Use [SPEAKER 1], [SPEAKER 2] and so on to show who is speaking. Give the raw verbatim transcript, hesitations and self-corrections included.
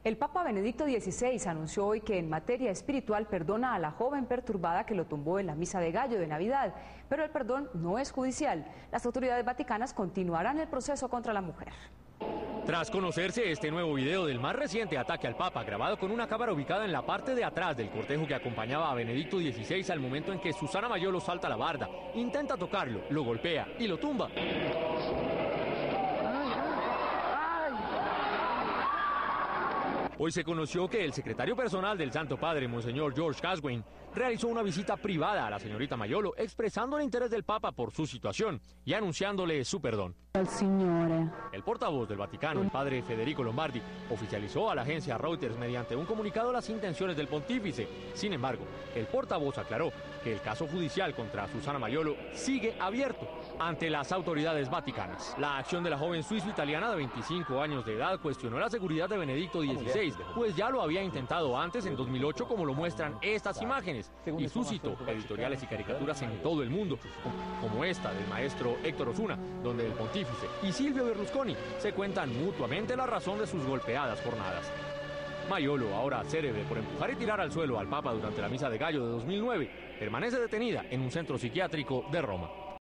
[SPEAKER 1] El Papa Benedicto dieciséis anunció hoy que en materia espiritual perdona a la joven perturbada que lo tumbó en la misa de gallo de Navidad, pero el perdón no es judicial. Las autoridades vaticanas continuarán el proceso contra la mujer.
[SPEAKER 2] Tras conocerse este nuevo video del más reciente ataque al Papa, grabado con una cámara ubicada en la parte de atrás del cortejo que acompañaba a Benedicto dieciséis al momento en que Susana Mayolo salta a la barda, intenta tocarlo, lo golpea y lo tumba. Hoy se conoció que el secretario personal del Santo Padre, Monseñor George Caswain, realizó una visita privada a la señorita Mayolo, expresando el interés del Papa por su situación y anunciándole su perdón.
[SPEAKER 3] El Signore.
[SPEAKER 2] El portavoz del Vaticano, el padre Federico Lombardi, oficializó a la agencia Reuters mediante un comunicado las intenciones del pontífice. Sin embargo, el portavoz aclaró que el caso judicial contra Susana Mayolo sigue abierto ante las autoridades vaticanas. La acción de la joven suizo-italiana de veinticinco años de edad cuestionó la seguridad de Benedicto dieciséis, pues ya lo había intentado antes en dos mil ocho, como lo muestran estas imágenes, y suscitó editoriales y caricaturas en todo el mundo, como esta del maestro Héctor Osuna, donde el pontífice y Silvio Berlusconi se cuentan mutuamente la razón de sus golpeadas jornadas. Mayolo, ahora célebre por empujar y tirar al suelo al Papa durante la misa de gallo de dos mil nueve, permanece detenida en un centro psiquiátrico de Roma.